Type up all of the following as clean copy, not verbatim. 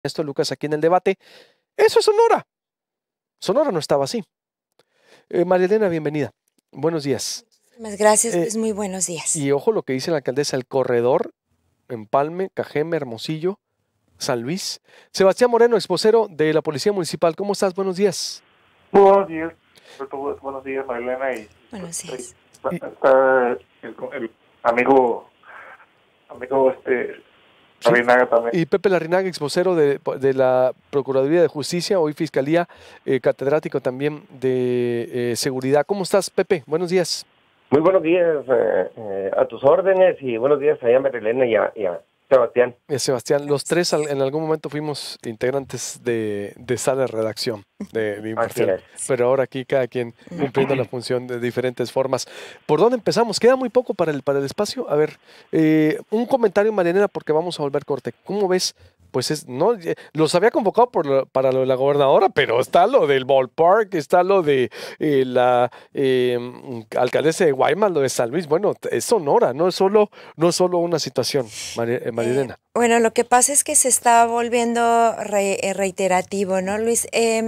Esto, Lucas, aquí en el debate. Eso es Sonora. Sonora no estaba así. María Elena, bienvenida. Buenos días. Muchísimas gracias, Luis. Muy buenos días. Y ojo lo que dice la alcaldesa, el corredor, Empalme, Cajeme, Hermosillo, San Luis. Sebastián Moreno, vocero de la Policía Municipal. ¿Cómo estás? Buenos días. Muy buenos días. Buenos días, Marilena. Buenos días. Está el amigo Larrinaga también. Y Pepe Larrinaga, vocero de la Procuraduría de Justicia, hoy Fiscalía, catedrático también de Seguridad. ¿Cómo estás, Pepe? Buenos días. Muy buenos días, a tus órdenes, y buenos días a Marilena y a Sebastián. Sebastián, los tres en algún momento fuimos integrantes de sala de redacción de Imparcial, pero ahora aquí cada quien cumpliendo la función de diferentes formas. ¿Por dónde empezamos? Queda muy poco para el espacio. A ver, un comentario, Marianela, porque vamos a volver corte. ¿Cómo ves? Pues no, los había convocado para lo de la gobernadora, pero está lo del ballpark, está lo de la alcaldesa de Guaymas, lo de San Luis. Bueno, es Sonora, no es solo una situación, Marilena. Bueno, lo que pasa es que se está volviendo reiterativo, ¿no, Luis?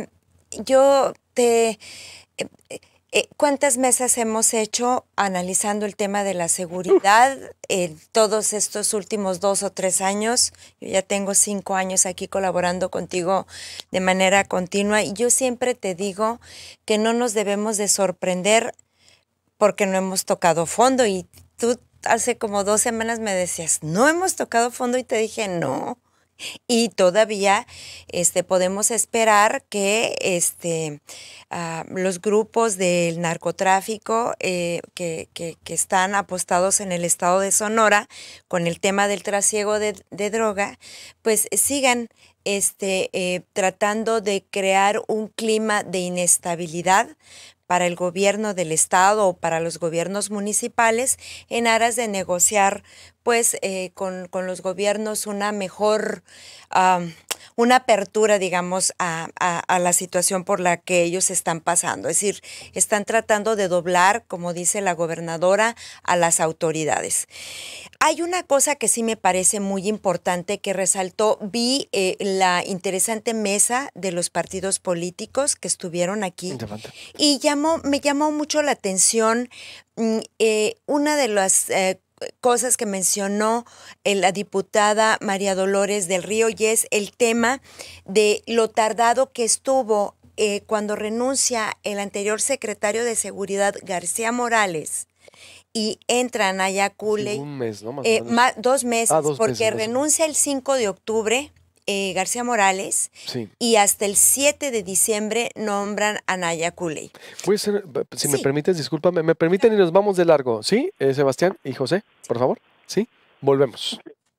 ¿Cuántas mesas hemos hecho analizando el tema de la seguridad todos estos últimos 2 o 3 años? Yo ya tengo 5 años aquí colaborando contigo de manera continua y yo siempre te digo que no nos debemos de sorprender porque no hemos tocado fondo, y tú hace como 2 semanas me decías, no hemos tocado fondo, y te dije no. Y todavía podemos esperar que los grupos del narcotráfico que están apostados en el estado de Sonora con el tema del trasiego de droga, pues sigan tratando de crear un clima de inestabilidad para el gobierno del estado o para los gobiernos municipales en aras de negociar pues con los gobiernos una mejor, una apertura, digamos, a la situación por la que ellos están pasando. Es decir, están tratando de doblar, como dice la gobernadora, a las autoridades. Hay una cosa que sí me parece muy importante que resaltó, vi la interesante mesa de los partidos políticos que estuvieron aquí y me llamó mucho la atención una de las cosas que mencionó la diputada María Dolores del Río, y es el tema de lo tardado que estuvo cuando renuncia el anterior secretario de Seguridad, García Morales, y entra Anaya Cooley. Sí, un mes, ¿no? 2 meses, porque renuncia el 5 de octubre García Morales, sí, y hasta el 7 de diciembre nombran a Anaya Cooley. Puede ser, si me permites, discúlpame, me permiten y nos vamos de largo, ¿sí? Sebastián y José, por favor, ¿sí? Volvemos.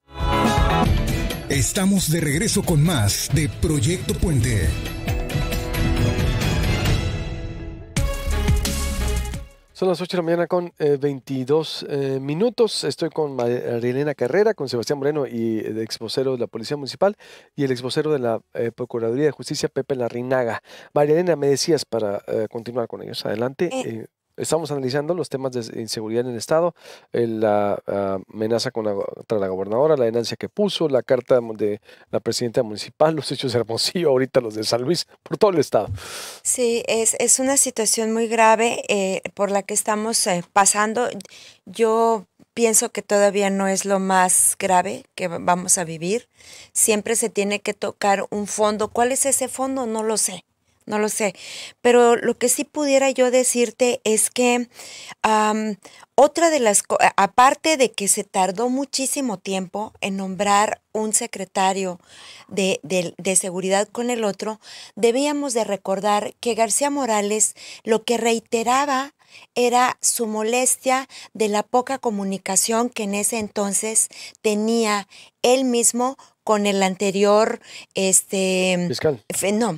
Estamos de regreso con más de Proyecto Puente. Son las 8 de la mañana con 22 minutos. Estoy con María Elena Carrera, con Sebastián Moreno, y el exvocero de la Policía Municipal, y el exvocero de la Procuraduría de Justicia, Pepe Larrinaga. María Elena, me decías para continuar con ellos. Adelante. Estamos analizando los temas de inseguridad en el estado, la amenaza contra la gobernadora, la denuncia que puso, la carta de la presidenta municipal, los hechos de Hermosillo, ahorita los de San Luis, por todo el estado. Sí, es una situación muy grave por la que estamos pasando. Yo pienso que todavía no es lo más grave que vamos a vivir. Siempre se tiene que tocar un fondo. ¿Cuál es ese fondo? No lo sé. No lo sé, pero lo que sí pudiera yo decirte es que otra de las cosas, aparte de que se tardó muchísimo tiempo en nombrar un secretario de seguridad con el otro, debíamos de recordar que García Morales lo que reiteraba era su molestia de la poca comunicación que en ese entonces tenía él mismo con el anterior fiscal. No,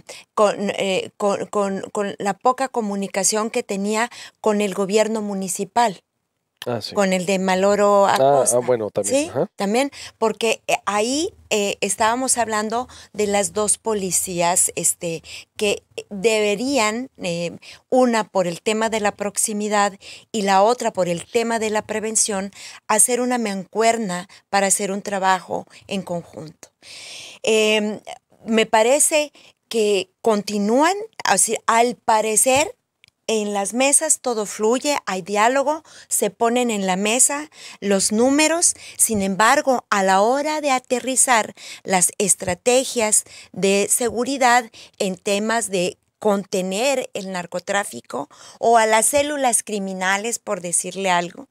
con la poca comunicación que tenía con el gobierno municipal. Sí. Con el de Maloro Acosta. Bueno, también. Sí, también, porque ahí estábamos hablando de las 2 policías que deberían, una por el tema de la proximidad y la otra por el tema de la prevención, hacer una mancuerna para hacer un trabajo en conjunto. me parece que continúan, así, al parecer, en las mesas todo fluye, hay diálogo, se ponen en la mesa los números, sin embargo, a la hora de aterrizar las estrategias de seguridad en temas de contener el narcotráfico o a las células criminales, por decirle algo,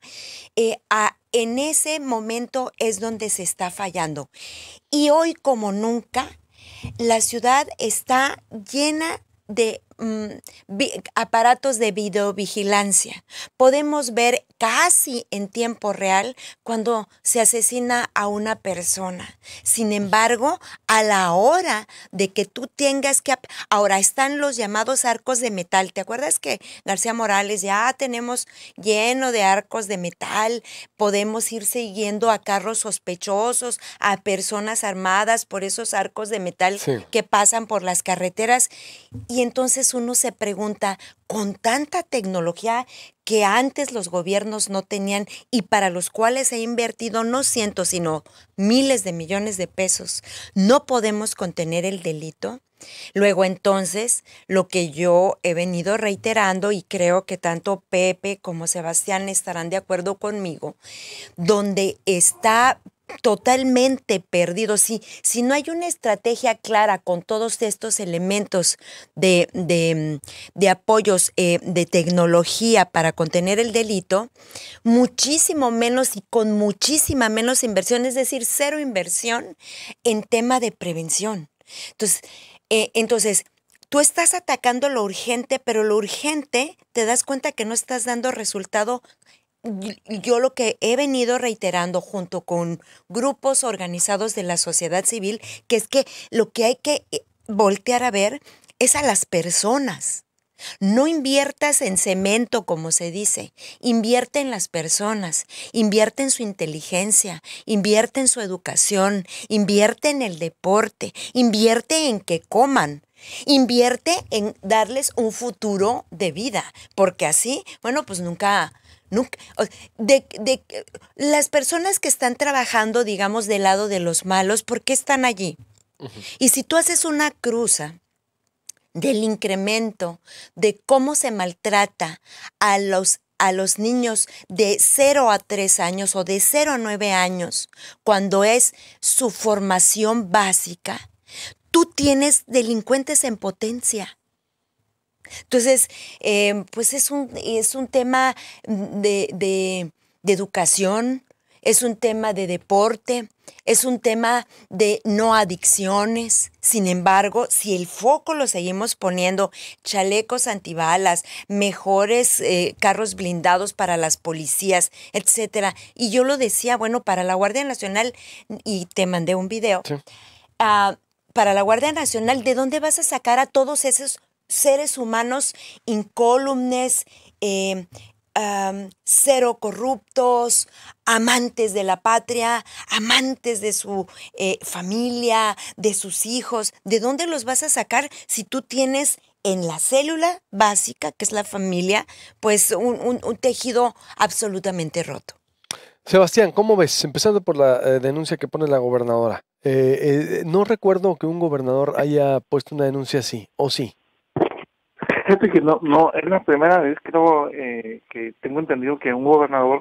en ese momento es donde se está fallando. Y hoy como nunca, la ciudad está llena de aparatos de videovigilancia. Podemos ver casi en tiempo real cuando se asesina a una persona. Sin embargo, a la hora de que tú tengas que... Ahora están los llamados arcos de metal. ¿Te acuerdas que García Morales ya tenemos lleno de arcos de metal? Podemos ir siguiendo a carros sospechosos, a personas armadas por esos arcos de metal que pasan por las carreteras. Y entonces uno se pregunta, con tanta tecnología que antes los gobiernos no tenían y para los cuales se ha invertido no cientos, sino miles de millones de pesos, ¿no podemos contener el delito? Luego entonces, lo que yo he venido reiterando, y creo que tanto Pepe como Sebastián estarán de acuerdo conmigo, donde está totalmente perdido. Si no hay una estrategia clara con todos estos elementos de apoyos de tecnología para contener el delito, muchísimo menos y con muchísima menos inversión, es decir, cero inversión en tema de prevención. Entonces, tú estás atacando lo urgente, pero lo urgente te das cuenta que no estás dando resultado. Yo lo que he venido reiterando junto con grupos organizados de la sociedad civil, que es que lo que hay que voltear a ver es a las personas. No inviertas en cemento, como se dice, invierte en las personas, invierte en su inteligencia, invierte en su educación, invierte en el deporte, invierte en que coman. Invierte en darles un futuro de vida, porque así, bueno, pues nunca, las personas que están trabajando, digamos, del lado de los malos, ¿por qué están allí? Y si tú haces una cruza del incremento de cómo se maltrata a los niños de 0 a 3 años o de 0 a 9 años, cuando es su formación básica, tú tienes delincuentes en potencia. Entonces, pues es un tema de educación, es un tema de deporte, es un tema de no adicciones. Sin embargo, si el foco lo seguimos poniendo, chalecos antibalas, mejores carros blindados para las policías, etcétera. Y yo lo decía, bueno, para la Guardia Nacional, y te mandé un video, para la Guardia Nacional, ¿de dónde vas a sacar a todos esos seres humanos incólumes, cero corruptos, amantes de la patria, amantes de su familia, de sus hijos? ¿De dónde los vas a sacar si tú tienes en la célula básica, que es la familia, pues un tejido absolutamente roto? Sebastián, ¿cómo ves? Empezando por la denuncia que pone la gobernadora. No recuerdo que un gobernador haya puesto una denuncia así, ¿o sí? Fíjate que no, es la primera vez, creo, que tengo entendido que un gobernador,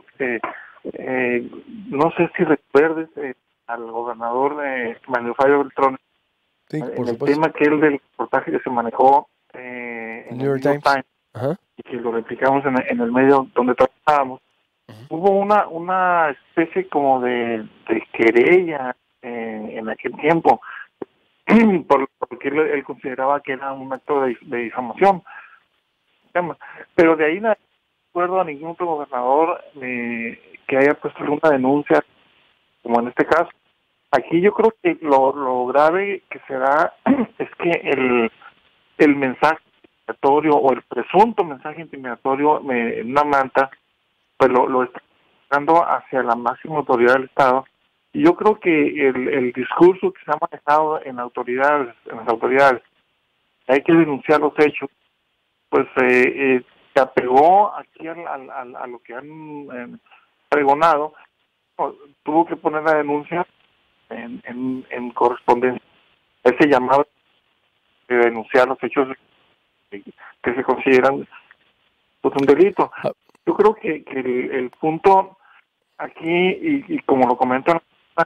no sé si recuerdes al gobernador Manuel Fabio Beltrón, Sí, por en el supuesto. tema que del reportaje que se manejó en el New York Times. Ajá. Y que lo replicamos en el medio donde trabajábamos. Hubo una especie como de querella en aquel tiempo, porque él consideraba que era un acto de difamación. Pero de ahí no recuerdo a ningún otro gobernador que haya puesto alguna denuncia, como en este caso. Aquí yo creo que lo grave que se da es que el mensaje intimidatorio o el presunto mensaje intimidatorio en una manta, pues lo está dando hacia la máxima autoridad del Estado. Y yo creo que el discurso que se ha manejado en las autoridades, hay que denunciar los hechos, pues se apegó aquí a lo que han pregonado, tuvo que poner la denuncia en correspondencia ese llamado de denunciar los hechos que se consideran pues un delito. Yo creo que el punto aquí, y como lo comentan,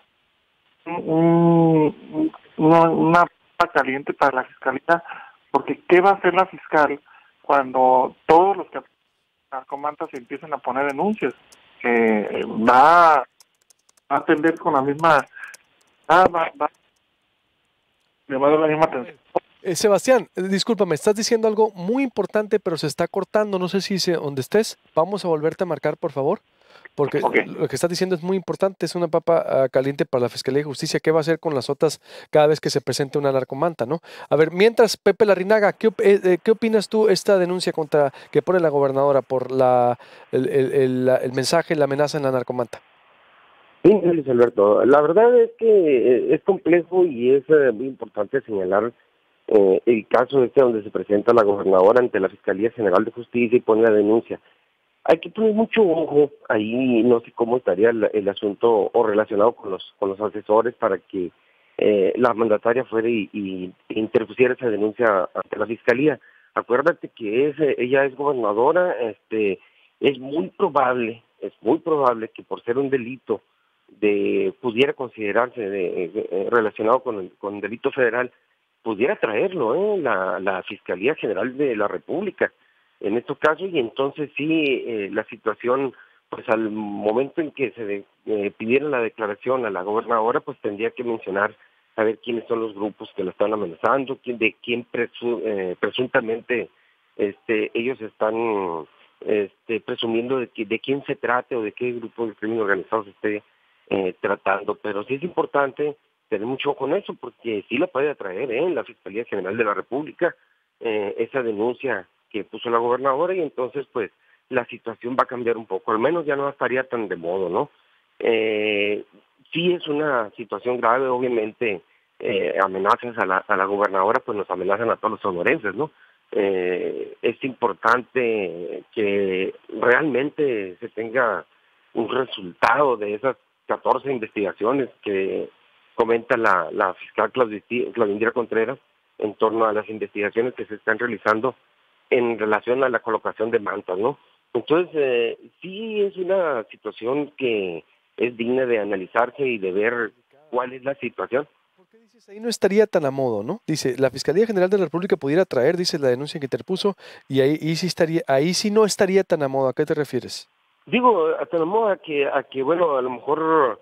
una papa caliente para la fiscalía, porque ¿qué va a hacer la fiscal cuando todos los que narcomantas empiezan a poner denuncias? Va a atender con la misma... le va a dar la misma atención. Sebastián, discúlpame, estás diciendo algo muy importante, pero se está cortando. No sé si donde estés. Vamos a volverte a marcar, por favor. Porque lo que estás diciendo es muy importante, es una papa caliente para la Fiscalía de Justicia. ¿Qué va a hacer con las otras cada vez que se presente una narcomanta, no? A ver, mientras, Pepe Larrinaga, ¿qué opinas tú esta denuncia que pone la gobernadora por el mensaje, la amenaza en la narcomanta? Sí, Luis Alberto, la verdad es que es complejo y es muy importante señalar el caso donde se presenta la gobernadora ante la Fiscalía General de Justicia y pone la denuncia. Hay que tener mucho ojo ahí, no sé cómo estaría el asunto o relacionado con los asesores para que la mandataria fuera y interpusiera esa denuncia ante la Fiscalía. Acuérdate que ella es gobernadora, es muy probable que por ser un delito pudiera considerarse relacionado con delito federal, pudiera traerlo la Fiscalía General de la República en estos casos, y entonces sí, la situación, pues al momento en que se pidiera la declaración a la gobernadora, pues tendría que mencionar a ver quiénes son los grupos que la están amenazando, de quién presuntamente ellos están presumiendo de quién se trate o de qué grupo de crimen organizado se esté tratando. Pero sí es importante tener mucho ojo con eso, porque sí la puede atraer la Fiscalía General de la República esa denuncia que puso la gobernadora, y entonces pues la situación va a cambiar un poco, al menos ya no estaría tan de modo, ¿no? Sí es una situación grave, obviamente. Amenazas a la gobernadora pues nos amenazan a todos los sonorenses, ¿no? Es importante que realmente se tenga un resultado de esas 14 investigaciones que comenta la fiscal Claudindra Contreras en torno a las investigaciones que se están realizando en relación a la colocación de mantas, ¿no? Entonces, sí es una situación que es digna de analizarse y de ver cuál es la situación. ¿Por qué dices ahí no estaría tan a modo, no? Dice, la Fiscalía General de la República pudiera traer, dice la denuncia que interpuso, y ahí sí no estaría tan a modo. ¿A qué te refieres? Digo, tan a modo a que bueno, a lo mejor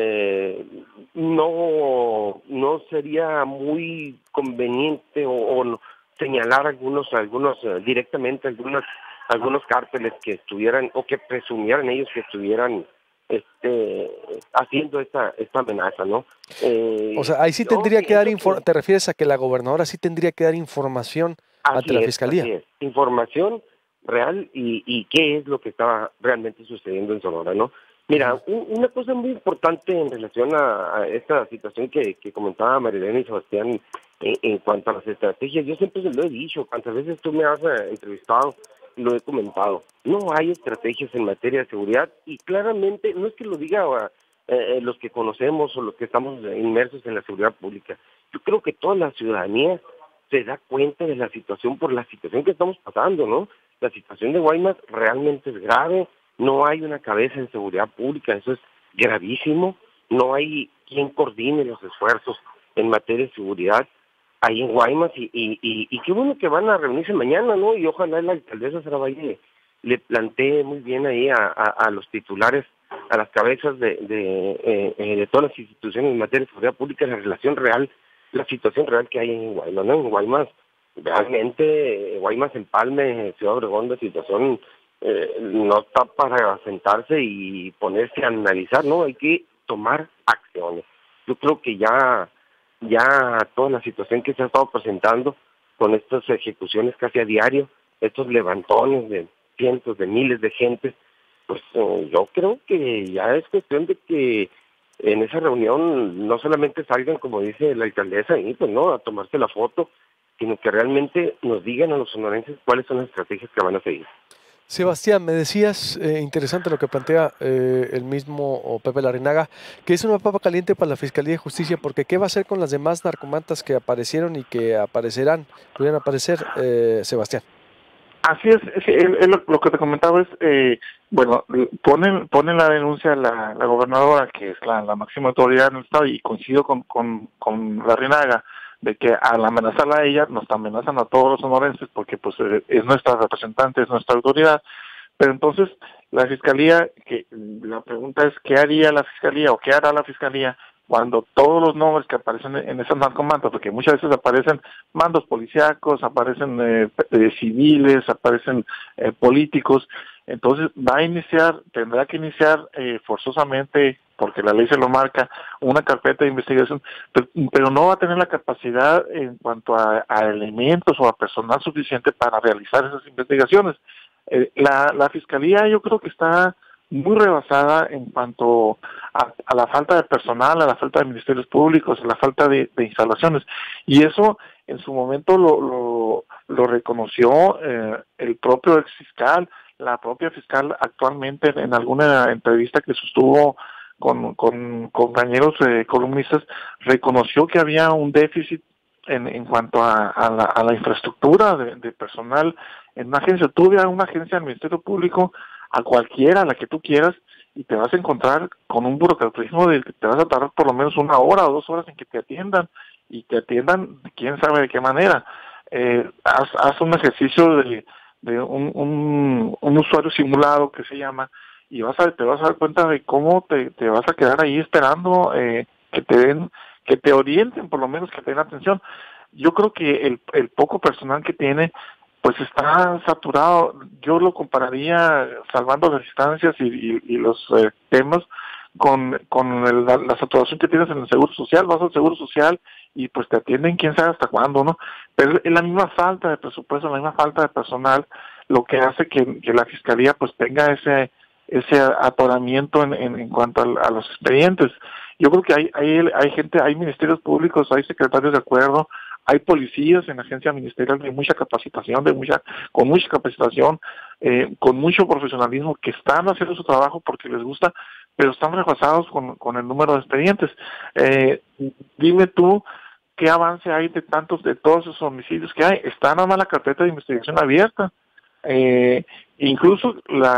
no sería muy conveniente o señalar algunos directamente algunos cárteles que estuvieran o que presumieran ellos que estuvieran haciendo esta amenaza, ¿no? O sea, ahí sí tendría que dar ¿te refieres a que la gobernadora sí tendría que dar información ante la Fiscalía? Así es, información real y qué es lo que estaba realmente sucediendo en Sonora, ¿no? Mira, una cosa muy importante en relación a esta situación que comentaba Marilena y Sebastián en cuanto a las estrategias, yo siempre se lo he dicho, cuantas veces tú me has entrevistado, lo he comentado, no hay estrategias en materia de seguridad, y claramente, no es que lo diga los que conocemos o los que estamos inmersos en la seguridad pública, yo creo que toda la ciudadanía se da cuenta de la situación por la situación que estamos pasando, ¿no? La situación de Guaymas realmente es grave, no hay una cabeza en seguridad pública, eso es gravísimo, no hay quien coordine los esfuerzos en materia de seguridad ahí en Guaymas, y qué bueno que van a reunirse mañana, ¿no? Y ojalá la alcaldesa Saravalle le plantee muy bien ahí a los titulares, a las cabezas de todas las instituciones en materia de seguridad pública, la relación real, la situación real que hay en Guaymas, ¿no? En Guaymas, realmente, Guaymas, Empalme, Ciudad Obregón, la situación no está para sentarse y ponerse a analizar, ¿no? Hay que tomar acciones. Yo creo que ya toda la situación que se ha estado presentando con estas ejecuciones casi a diario, estos levantones de cientos de miles de gente, pues yo creo que ya es cuestión de que en esa reunión no solamente salgan, como dice la alcaldesa, y pues no, a tomarse la foto, sino que realmente nos digan a los sonorenses cuáles son las estrategias que van a seguir. Sebastián, me decías, interesante lo que plantea el mismo Pepe Larrinaga, que es una papa caliente para la Fiscalía de Justicia, porque ¿qué va a hacer con las demás narcomantas que aparecieron y que aparecerán, pudieran aparecer, Sebastián? Así es, lo que te comentaba es, bueno, ponen la denuncia la gobernadora, que es la máxima autoridad en el estado, y coincido con Larrinaga, de que al amenazarla a ella, nos amenazan a todos los sonorenses, porque pues es nuestra representante, es nuestra autoridad. Pero entonces, la Fiscalía, la pregunta es, ¿qué haría la Fiscalía o qué hará la Fiscalía cuando todos los nombres que aparecen en esas narcomantas, porque muchas veces aparecen mandos policíacos, aparecen civiles, aparecen políticos? Entonces tendrá que iniciar forzosamente, porque la ley se lo marca, una carpeta de investigación, pero no va a tener la capacidad en cuanto a elementos o a personal suficiente para realizar esas investigaciones. La Fiscalía, yo creo que está muy rebasada en cuanto a la falta de personal, a la falta de ministerios públicos, a la falta de instalaciones, y eso en su momento lo reconoció el propio ex fiscal, la propia fiscal actualmente en alguna entrevista que sostuvo con compañeros columnistas, reconoció que había un déficit en cuanto a la infraestructura de personal en una agencia. Tú ve a una agencia del Ministerio Público, a cualquiera, a la que tú quieras, y te vas a encontrar con un burocratismo de que te vas a tardar por lo menos 1 hora o 2 horas en que te atiendan, y te atiendan quién sabe de qué manera. Haz un ejercicio de un usuario simulado, que se llama, y te vas a dar cuenta de cómo te vas a quedar ahí esperando que te orienten, por lo menos que te den atención. Yo creo que el poco personal que tiene, pues está saturado. Yo lo compararía, salvando las distancias y los temas, con la saturación que tienes en el Seguro Social. Vas al Seguro Social y pues te atienden quién sabe hasta cuándo, ¿no? Pero es la misma falta de presupuesto, la misma falta de personal, lo que hace que la Fiscalía pues tenga ese atoramiento en cuanto a los expedientes. Yo creo que hay gente, hay ministerios públicos, hay secretarios de acuerdo, hay policías en la agencia ministerial de mucha capacitación, con mucha capacitación, con mucho profesionalismo, que están haciendo su trabajo porque les gusta, pero están rebasados con el número de expedientes. Dime tú, ¿qué avance hay de todos esos homicidios que hay? Está nada más la carpeta de investigación abierta. Incluso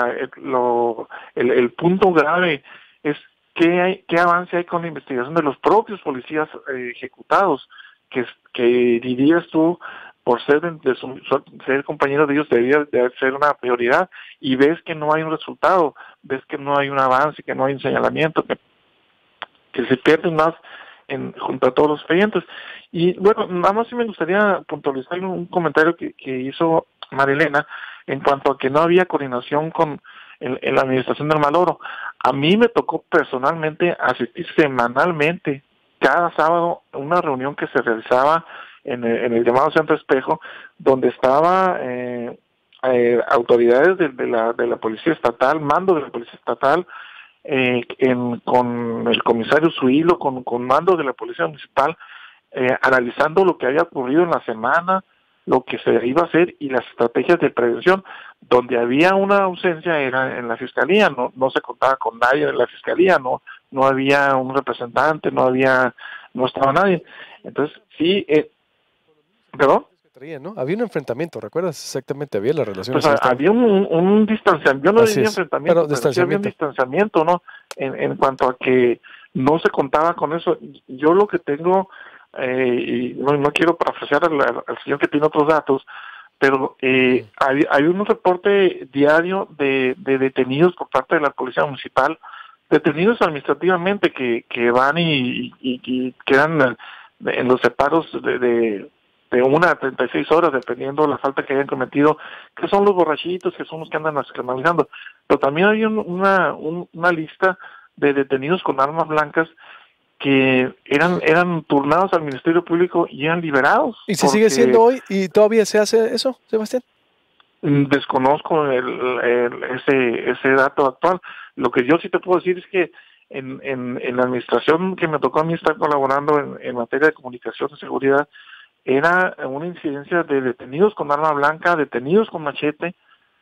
el punto grave es qué avance hay con la investigación de los propios policías ejecutados, que dirías tú, por ser compañero de ellos, debería de ser una prioridad, y ves que no hay un resultado, ves que no hay un avance, que no hay un señalamiento, que se pierden más junto a todos los expedientes. Y bueno, nada más sí me gustaría puntualizar un comentario que hizo Marilena en cuanto a que no había coordinación con la administración del Maloro. A mí me tocó personalmente asistir semanalmente, cada sábado, a una reunión que se realizaba en el llamado Centro Espejo, donde estaba autoridades de la Policía Estatal, mando de la Policía Estatal, con el comisario Zuilo, con mando de la Policía Municipal, analizando lo que había ocurrido en la semana, lo que se iba a hacer y las estrategias de prevención. Donde había una ausencia era en la Fiscalía, no se contaba con nadie en la Fiscalía, no había un representante, no estaba nadie. Entonces, sí, ¿perdón? ¿no? Había un enfrentamiento, ¿recuerdas exactamente? Había las relaciones. Pues había un distanciamiento, yo no diría enfrentamiento, pero sí había un distanciamiento, ¿no? En cuanto a que no se contaba con eso. Yo lo que tengo, y no quiero parafrasear al señor que tiene otros datos, pero hay un reporte diario de detenidos por parte de la Policía Municipal, detenidos administrativamente, que van y quedan en los separos de 1 a 36 horas, dependiendo la falta que hayan cometido, que son los borrachitos, que son los que andan escandalizando. Pero también hay una lista de detenidos con armas blancas que eran turnados al Ministerio Público y eran liberados. ¿Y se sigue siendo hoy? ¿Y todavía se hace eso, Sebastián? Desconozco ese dato actual. Lo que yo sí te puedo decir es que en la administración que me tocó a mí estar colaborando en materia de comunicación y seguridad, era una incidencia de detenidos con arma blanca, detenidos con machete,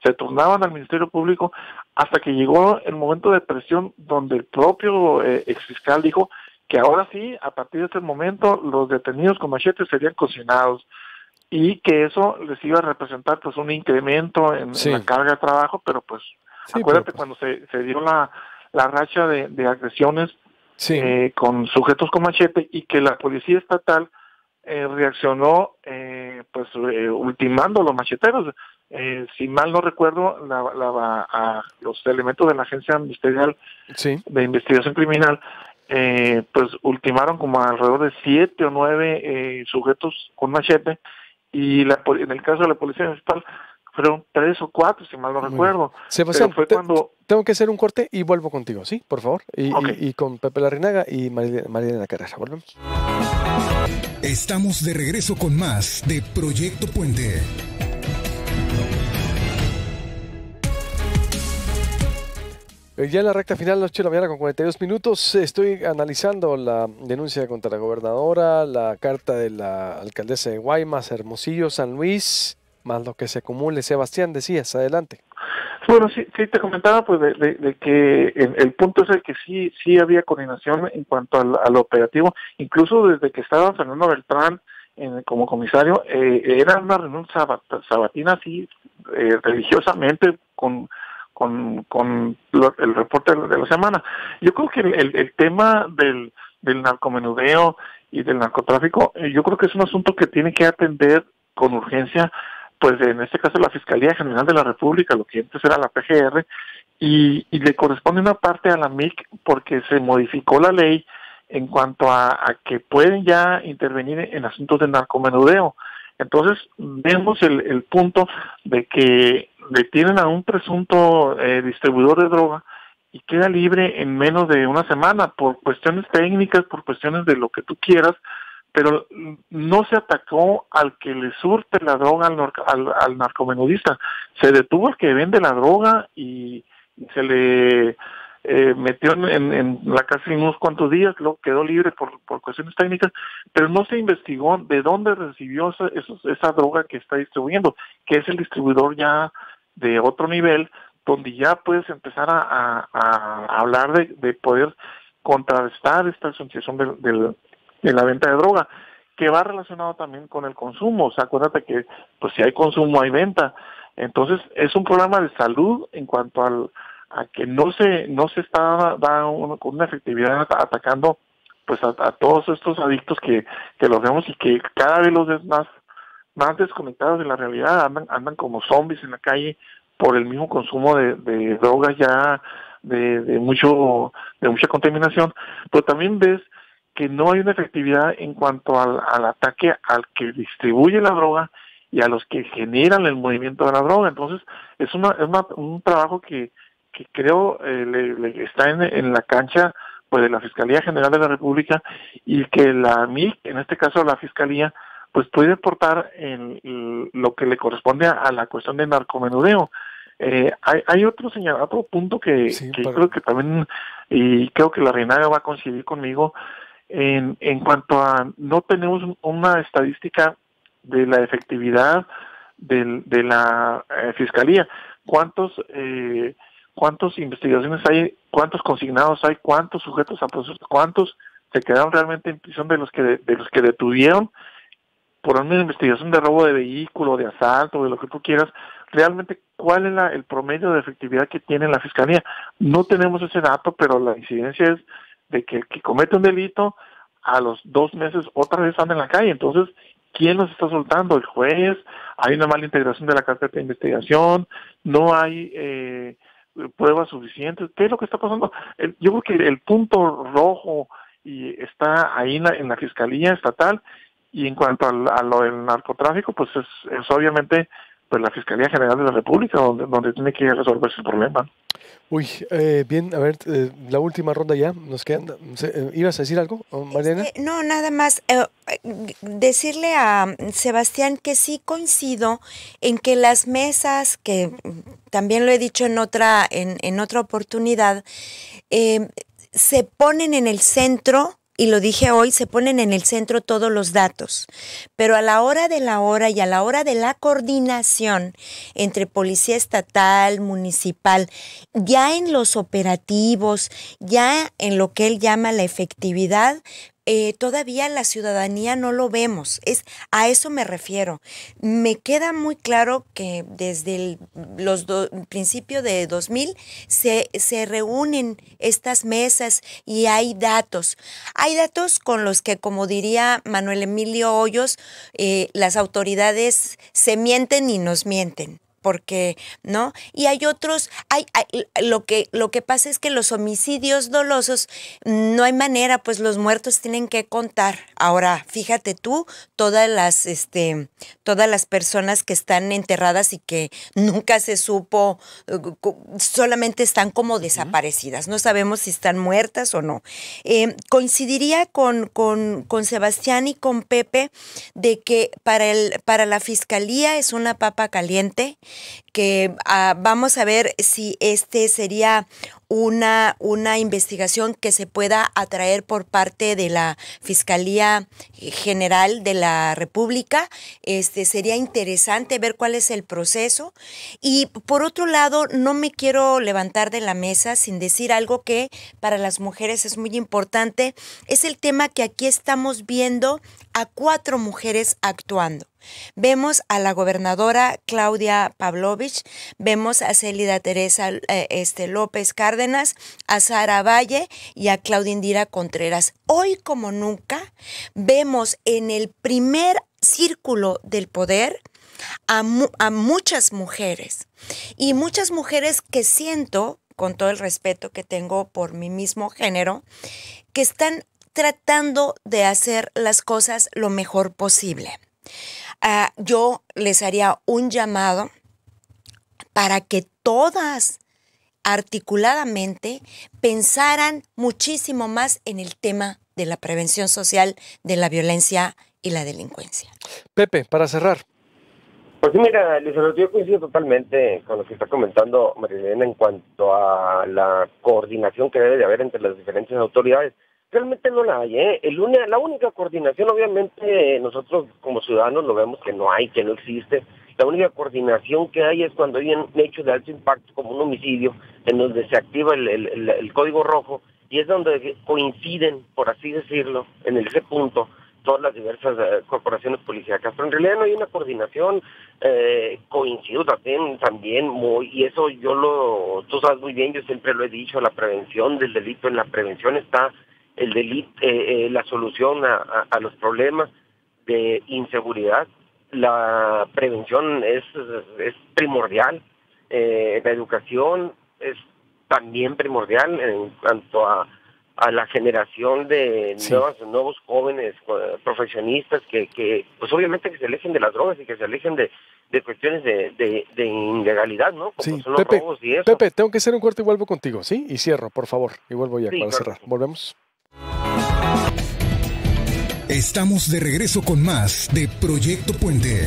se turnaban al Ministerio Público, hasta que llegó el momento de presión donde el propio exfiscal dijo que ahora sí, a partir de este momento, los detenidos con machetes serían cocinados, y que eso les iba a representar pues un incremento en la carga de trabajo, pero pues acuérdate cuando se dio la racha de agresiones con sujetos con machete, y que la policía estatal reaccionó ultimando a los macheteros. Si mal no recuerdo, los elementos de la agencia ministerial de investigación criminal pues ultimaron como alrededor de 7 o 9 sujetos con machete, y en el caso de la policía municipal fueron 3 o 4, si mal no recuerdo. Sebastián, tengo que hacer un corte y vuelvo contigo, ¿sí? Por favor. Y con Pepe Larrinaga y Marilena Carrera. Volvemos. Estamos de regreso con más de Proyecto Puente. Ya en la recta final, 8 de la mañana con 42 minutos, estoy analizando la denuncia contra la gobernadora, la carta de la alcaldesa de Guaymas, Hermosillo, San Luis, más lo que se acumule. Sebastián, decías, adelante. Bueno, sí te comentaba pues de que el punto es el que sí había coordinación en cuanto al operativo, incluso desde que estaba Fernando Beltrán como comisario, era una reunión sabatina así, religiosamente, con el reporte de la semana. Yo creo que el tema del narcomenudeo y del narcotráfico, yo creo que es un asunto que tiene que atender con urgencia, pues en este caso la Fiscalía General de la República, lo que antes era la PGR, y le corresponde una parte a la MIC porque se modificó la ley en cuanto a que pueden ya intervenir en asuntos de narcomenudeo. Entonces vemos el punto de que detienen a un presunto distribuidor de droga y queda libre en menos de una semana por cuestiones técnicas, por cuestiones de lo que tú quieras, pero no se atacó al que le surte la droga al narcomenudista. Se detuvo al que vende la droga y se le metió en la cárcel unos cuantos días, luego quedó libre por cuestiones técnicas, pero no se investigó de dónde recibió esa droga que está distribuyendo, que es el distribuidor ya de otro nivel, donde ya puedes empezar a hablar de poder contrarrestar esta asociación de la venta de droga, que va relacionado también con el consumo. O sea, acuérdate que pues si hay consumo hay venta. Entonces es un problema de salud en cuanto a que no se está con una efectividad atacando pues a todos estos adictos que los vemos, y que cada vez los ves más desconectados de la realidad, andan como zombies en la calle por el mismo consumo de drogas ya de mucha contaminación. Pero también ves que no hay una efectividad en cuanto al ataque al que distribuye la droga y a los que generan el movimiento de la droga. Entonces es un trabajo que creo le está en la cancha pues de la Fiscalía General de la República, y que la MIC, en este caso la Fiscalía, pues puede aportar en lo que le corresponde a la cuestión de narcomenudeo. Hay otro punto que creo que también, y creo que la Reinaga va a coincidir conmigo, en cuanto a no tenemos una estadística de la efectividad de la Fiscalía. ¿Cuántas investigaciones hay? ¿Cuántos consignados hay? ¿Cuántos sujetos a proceso? ¿Cuántos se quedaron realmente en prisión de los que detuvieron por una investigación de robo de vehículo, de asalto, de lo que tú quieras? Realmente, ¿cuál es el promedio de efectividad que tiene la Fiscalía? No tenemos ese dato, pero la incidencia es de que el que comete un delito, a los 2 meses otra vez anda en la calle. Entonces, ¿quién los está soltando? ¿El juez? ¿Hay una mala integración de la carpeta de investigación? ¿No hay pruebas suficientes? ¿Qué es lo que está pasando? Yo creo que el punto rojo está ahí en la Fiscalía Estatal, y en cuanto a lo del narcotráfico, pues es obviamente pues la Fiscalía General de la República donde tiene que resolverse el problema. Uy, bien, a ver, la última ronda ya, nos quedan. ¿Ibas a decir algo, Mariana? No, nada más decirle a Sebastián que sí coincido en que las mesas, que también lo he dicho en otra oportunidad, se ponen en el centro y lo dije hoy, se ponen en el centro todos los datos, pero a la hora de la hora y a la hora de la coordinación entre policía estatal, municipal, ya en los operativos, ya en lo que él llama la efectividad, todavía la ciudadanía no lo vemos. A eso me refiero. Me queda muy claro que desde el principio de 2000 se reúnen estas mesas y hay datos. Hay datos con los que, como diría Manuel Emilio Hoyos, las autoridades se mienten y nos mienten. Porque, ¿no? Y hay otros, lo que pasa es que los homicidios dolosos, no hay manera, pues los muertos tienen que contar. Ahora, fíjate tú, todas las personas que están enterradas y que nunca se supo, solamente están como desaparecidas, no sabemos si están muertas o no. Coincidiría con Sebastián y con Pepe de que para la Fiscalía es una papa caliente, que vamos a ver si sería una investigación que se pueda atraer por parte de la Fiscalía General de la República. Sería interesante ver cuál es el proceso. Y por otro lado, no me quiero levantar de la mesa sin decir algo que para las mujeres es muy importante. Es el tema que aquí estamos viendo a 4 mujeres actuando. Vemos a la gobernadora Claudia Pavlovich, vemos a Célida Teresa López Cárdenas, a Sara Valle y a Claudia Indira Contreras. Hoy como nunca vemos en el primer círculo del poder a muchas mujeres, y muchas mujeres que siento, con todo el respeto que tengo por mi mismo género, que están tratando de hacer las cosas lo mejor posible. Yo les haría un llamado para que todas articuladamente pensaran muchísimo más en el tema de la prevención social de la violencia y la delincuencia. Pepe, para cerrar. Pues sí, mira, Elizabeth, yo coincido totalmente con lo que está comentando Marilena en cuanto a la coordinación que debe de haber entre las diferentes autoridades. Realmente no la hay, la única coordinación, obviamente, nosotros como ciudadanos lo vemos que no hay, que no existe. La única coordinación que hay es cuando hay un hecho de alto impacto, como un homicidio, en donde se activa el código rojo, y es donde coinciden, por así decirlo, en ese punto, todas las diversas corporaciones policíacas. Pero en realidad no hay una coordinación. Coincido también muy, y eso tú sabes muy bien, yo siempre lo he dicho, la prevención del delito, en la prevención está el delito, la solución a los problemas de inseguridad. La prevención es primordial, la educación es también primordial en cuanto a la generación de nuevos jóvenes profesionistas que pues obviamente que se alejen de las drogas y que se alejen de cuestiones de ilegalidad, ¿no? Como sí, son los robos y eso. Pepe, tengo que hacer un corte y vuelvo contigo, ¿sí? Y cierro, por favor, y vuelvo ya para cerrar. Volvemos. Estamos de regreso con más de Proyecto Puente.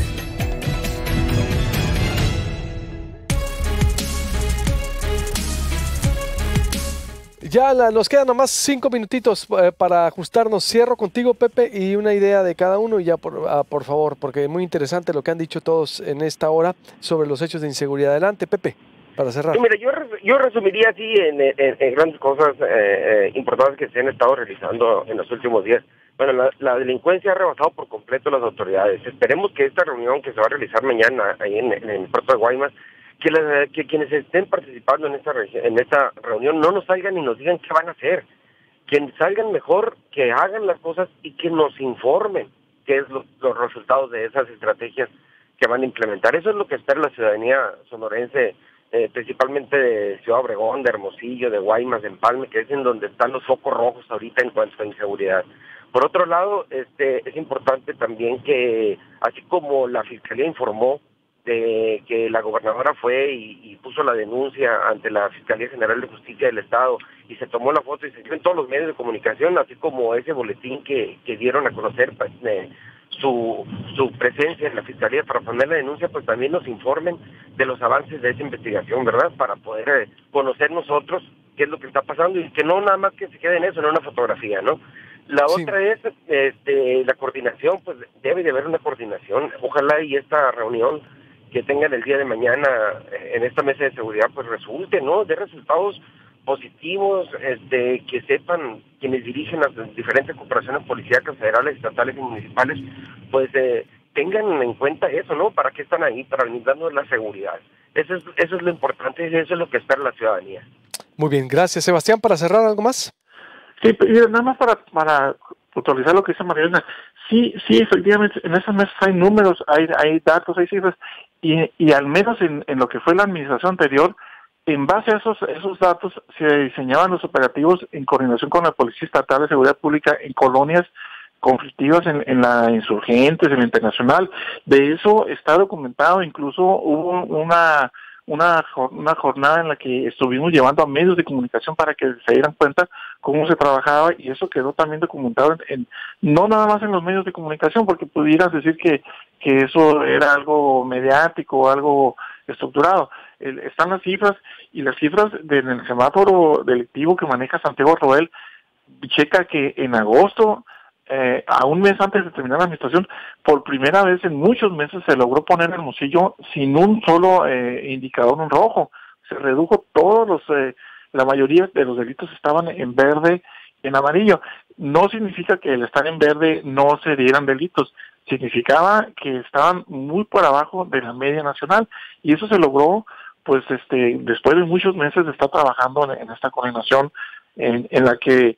Ya nos quedan nomás 5 minutitos para ajustarnos. Cierro contigo, Pepe, y una idea de cada uno, y ya por favor, porque es muy interesante lo que han dicho todos en esta hora sobre los hechos de inseguridad. Adelante, Pepe, para cerrar. Sí, mira, yo resumiría así en grandes cosas importantes que se han estado realizando en los últimos días. Bueno, la delincuencia ha rebasado por completo las autoridades. Esperemos que esta reunión que se va a realizar mañana ahí en el puerto de Guaymas, que quienes estén participando en esta reunión no nos salgan y nos digan qué van a hacer. Que salgan mejor, que hagan las cosas y que nos informen qué es los resultados de esas estrategias que van a implementar. Eso es lo que espera la ciudadanía sonorense, principalmente de Ciudad Obregón, de Hermosillo, de Guaymas, de Empalme, que es en donde están los focos rojos ahorita en cuanto a inseguridad. Por otro lado, es importante también que, así como la Fiscalía informó de que la gobernadora fue y puso la denuncia ante la Fiscalía General de Justicia del Estado y se tomó la foto y se dio en todos los medios de comunicación, así como ese boletín que dieron a conocer su presencia en la Fiscalía para poner la denuncia, pues también nos informen de los avances de esa investigación, ¿verdad? Para poder conocer nosotros qué es lo que está pasando y que no nada más que se quede en eso, en una fotografía, ¿no? La otra es la coordinación, pues debe de haber una coordinación. Ojalá y esta reunión que tengan el día de mañana en esta mesa de seguridad pues resulte, ¿no?, de resultados positivos, que sepan quienes dirigen las diferentes corporaciones policíacas federales, estatales y municipales, pues tengan en cuenta eso, ¿no? ¿Para qué están ahí? Para brindarnos la seguridad. Eso es lo importante, eso es lo que espera la ciudadanía. Muy bien, gracias. Sebastián, para cerrar, ¿algo más? Sí, nada más para puntualizar lo que dice Mariana. Sí, efectivamente, en esas mesas hay números, hay datos, hay cifras, y al menos en lo que fue la administración anterior, en base a esos datos se diseñaban los operativos en coordinación con la Policía Estatal de Seguridad Pública en colonias conflictivas en la Insurgentes, en la Internacional. De eso está documentado, incluso hubo una jornada en la que estuvimos llevando a medios de comunicación para que se dieran cuenta cómo se trabajaba, y eso quedó también documentado no nada más en los medios de comunicación, porque pudieras decir que eso era algo mediático o algo estructurado. Están las cifras, y las cifras del semáforo delictivo que maneja Santiago Roel, checa que en agosto, a un mes antes de terminar la administración, por primera vez en muchos meses se logró poner Hermosillo sin un solo indicador en rojo. Se redujo la mayoría de los delitos estaban en verde y en amarillo. No significa que al estar en verde no se dieran delitos, significaba que estaban muy por abajo de la media nacional, y eso se logró pues después de muchos meses de estar trabajando en esta coordinación en la que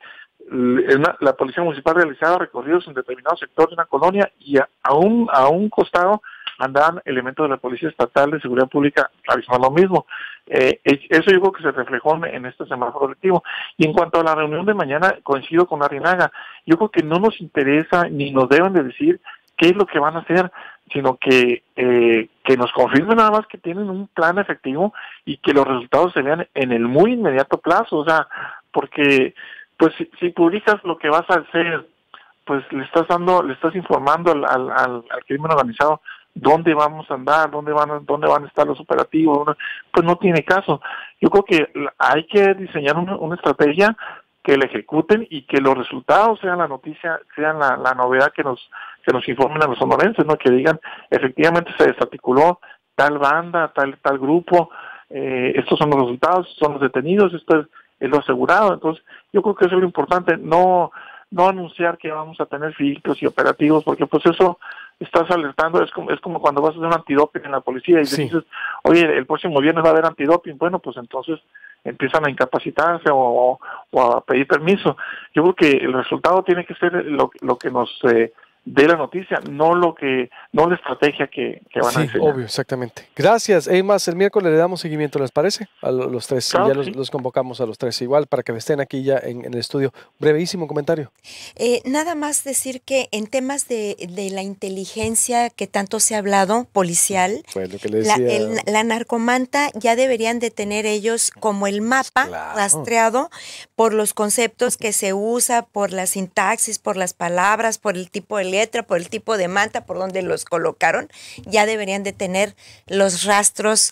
la Policía Municipal realizaba recorridos en determinado sector de una colonia, y a un costado andaban elementos de la Policía Estatal de Seguridad Pública realizando lo mismo. Eso yo creo que se reflejó en este semáforo delictivo. Y en cuanto a la reunión de mañana, coincido con Larrinaga, yo creo que no nos interesa ni nos deben de decir qué es lo que van a hacer, sino que nos confirmen nada más que tienen un plan efectivo y que los resultados se vean en el muy inmediato plazo. O sea, porque pues si publicas lo que vas a hacer, pues le estás informando al crimen organizado dónde vamos a andar, dónde van a estar los operativos. Pues no tiene caso. Yo creo que hay que diseñar una estrategia que la ejecuten y que los resultados sean la noticia, sean la novedad que nos informen a los sonorenses, ¿no? Que digan, efectivamente se desarticuló tal banda, tal grupo, estos son los resultados, son los detenidos, esto es lo asegurado. Entonces, yo creo que eso es lo importante, no anunciar que vamos a tener filtros y operativos, porque pues eso estás alertando, es como cuando vas a hacer un antidoping en la policía y dices, oye, el próximo viernes va a haber antidoping. Bueno, pues entonces empiezan a incapacitarse o a pedir permiso. Yo creo que el resultado tiene que ser lo que nos dé la noticia, no la estrategia que van a diseñar. Sí, obvio, exactamente. Gracias. Más, el miércoles le damos seguimiento, ¿les parece? A los tres, claro, ya los convocamos a los tres igual para que estén aquí ya en el estudio. Brevísimo comentario. Nada más decir que en temas de la inteligencia que tanto se ha hablado, policial, pues lo que le decía, la narcomanta ya deberían de tener ellos como el mapa rastreado por los conceptos que se usa, por la sintaxis, por las palabras, por el tipo de letra, por el tipo de manta, por donde los colocaron. Ya deberían de tener los rastros,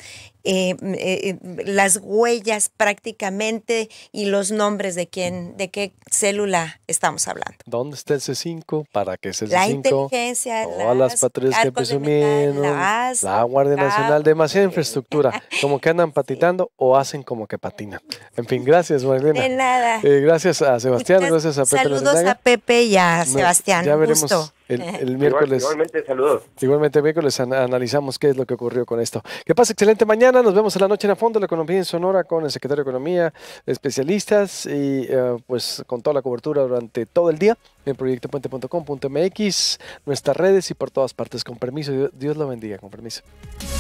las huellas prácticamente, y los nombres de qué célula estamos hablando. ¿Dónde está el C5? ¿Para qué es el C5? La inteligencia, todas las patrullas que presumieron, la Guardia Nacional, demasiada infraestructura, como que andan patinando o hacen como que patinan. En fin, gracias, Marilena. De nada. Gracias a Sebastián, gracias a Pepe. Saludos a Pepe y a Sebastián. Ya veremos el miércoles. Igualmente, saludos. Igualmente, el miércoles analizamos qué es lo que ocurrió con esto. Que pase excelente mañana. Nos vemos en la noche en A Fondo, la economía en Sonora, con el secretario de Economía, especialistas y pues con toda la cobertura durante todo el día en proyectopuente.com.mx, nuestras redes y por todas partes. Con permiso, Dios lo bendiga, con permiso.